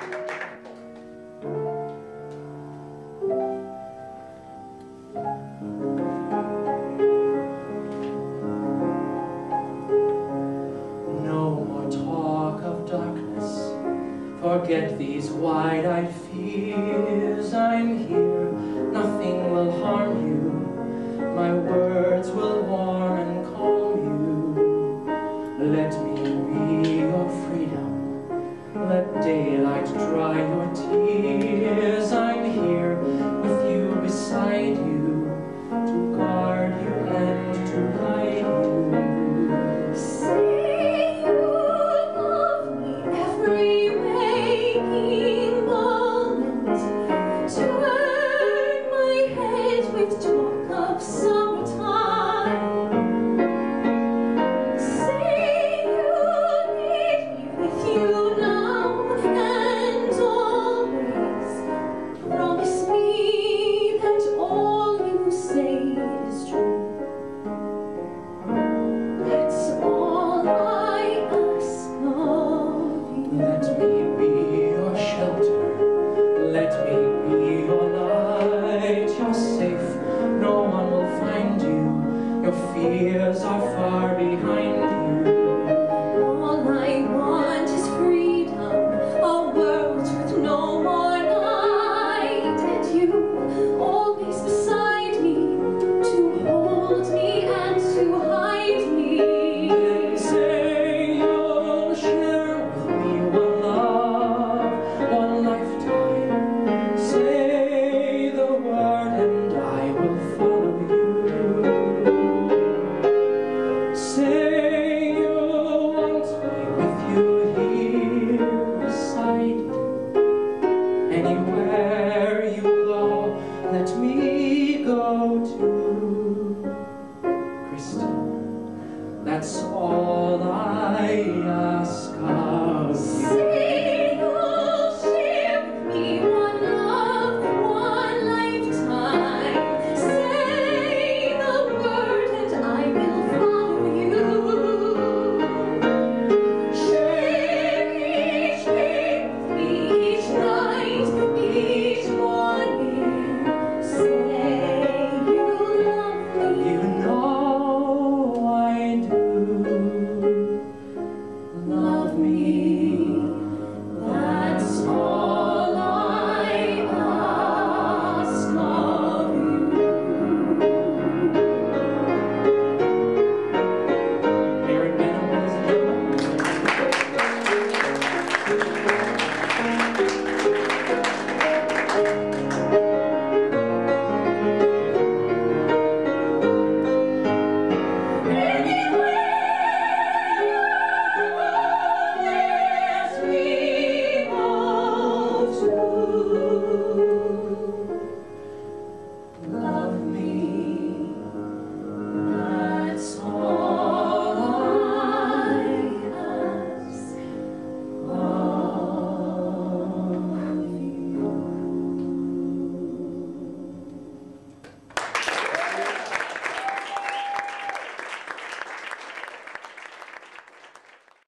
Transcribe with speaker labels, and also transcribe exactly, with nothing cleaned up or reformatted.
Speaker 1: Forget these wide-eyed fears. I'm here, nothing will harm you. My words will warm and calm you. Let me be your freedom. Let daylight dry your tears. I'm here with you, beside you, to guard you and to guide you.
Speaker 2: Say you love me every waking moment. Turn my head with talk of summertime. Say you need me with you now and always. Promise me that all you say is true. That's all I ask of you.
Speaker 1: Let me be your shelter. Let me be your light. You're safe, no one will find you. Your fears are far behind you.
Speaker 2: All I want is freedom, a world with no more night, and you always beside me, to hold me and to hide me.
Speaker 1: Then say you'll share with me one love, one lifetime. Say the word and I will follow you. Say you want me with you here beside you. Anywhere you go, let me go too. Christine, that's all